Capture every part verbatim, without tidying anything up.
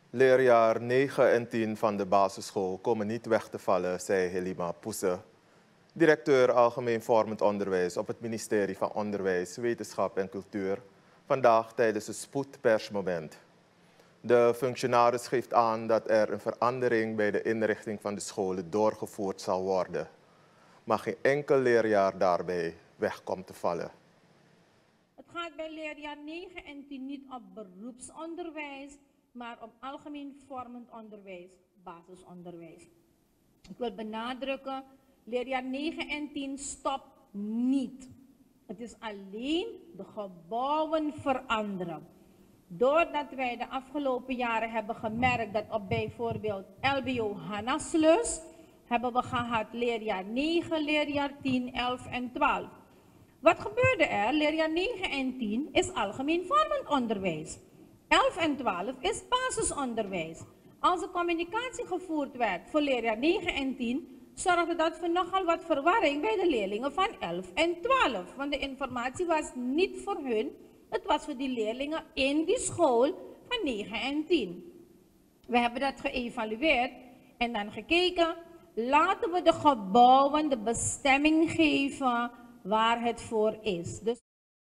Leerjaar negen en tien van de basisschool komen niet weg te vallen, zei Helima Poese, directeur Algemeen Vormend Onderwijs op het ministerie van Onderwijs, Wetenschap en Cultuur, vandaag tijdens een spoedpersmoment. De functionaris geeft aan dat er een verandering bij de inrichting van de scholen doorgevoerd zal worden, maar geen enkel leerjaar daarbij weg komt te vallen. Het gaat bij leerjaar negen en tien niet op beroepsonderwijs, maar op algemeen vormend onderwijs, basisonderwijs. Ik wil benadrukken, leerjaar negen en tien stopt niet. Het is alleen de gebouwen veranderen. Doordat wij de afgelopen jaren hebben gemerkt dat op bijvoorbeeld L B O Hannaslus hebben we gehad leerjaar negen, leerjaar tien, elf en twaalf. Wat gebeurde er? Leerjaar negen en tien is algemeen vormend onderwijs. elf en twaalf is basisonderwijs. Als de communicatie gevoerd werd voor leerjaar negen en tien, zorgde dat voor nogal wat verwarring bij de leerlingen van elf en twaalf. Want de informatie was niet voor hun, het was voor die leerlingen in die school van negen en tien. We hebben dat geëvalueerd en dan gekeken, laten we de gebouwen de bestemming geven waar het voor is. Dus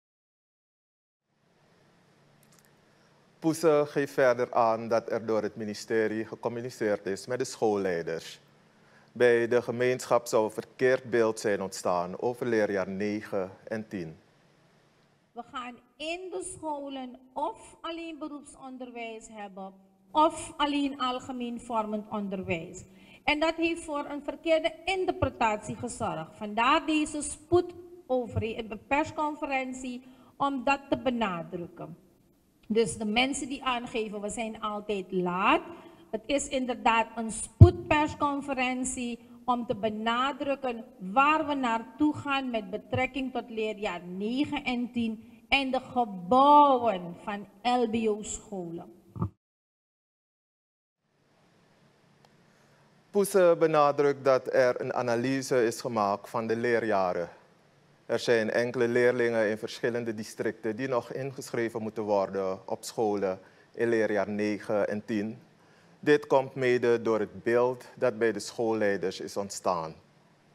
Poese geeft verder aan dat er door het ministerie gecommuniceerd is met de schoolleiders. Bij de gemeenschap zou een verkeerd beeld zijn ontstaan over leerjaar negen en tien. We gaan in de scholen of alleen beroepsonderwijs hebben of alleen algemeen vormend onderwijs. En dat heeft voor een verkeerde interpretatie gezorgd. Vandaar deze spoedpersconferentie om dat te benadrukken. Dus de mensen die aangeven, we zijn altijd laat. Het is inderdaad een spoedpersconferentie om te benadrukken waar we naartoe gaan met betrekking tot leerjaar negen en tien en de gebouwen van L B O-scholen. Poese benadrukt dat er een analyse is gemaakt van de leerjaren. Er zijn enkele leerlingen in verschillende districten die nog ingeschreven moeten worden op scholen in leerjaar negen en tien. Dit komt mede door het beeld dat bij de schoolleiders is ontstaan.